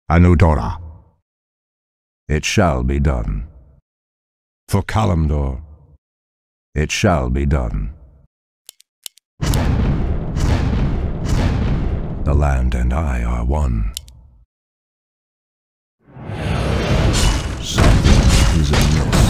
Anudora. It shall be done. For Kalimdor, it shall be done. The land and I are one. Something is amiss.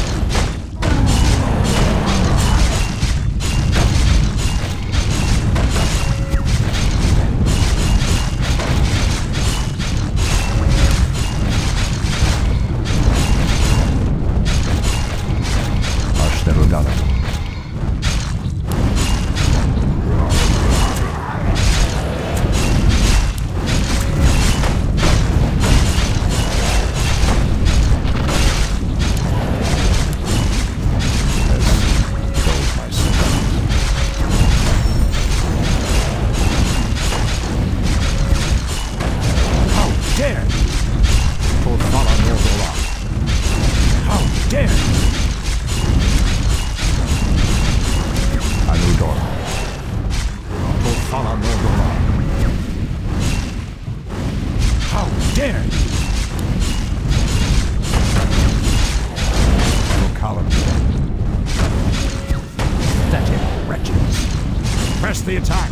Press the attack!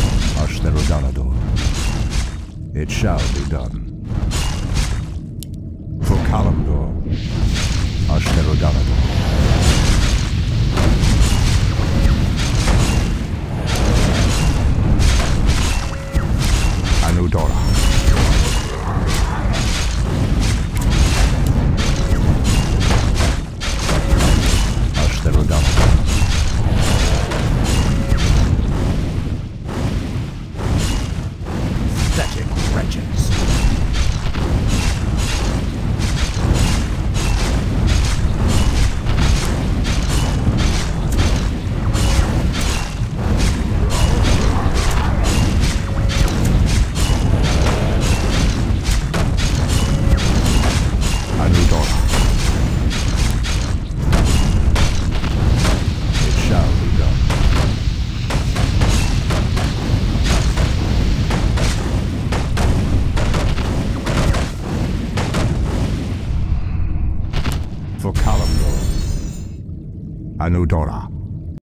It shall be done. For Kalimdor, Ashtherodanador. Anudora. Ashtherodanador. Pathetic wretches. For Kalimdor, Anudora.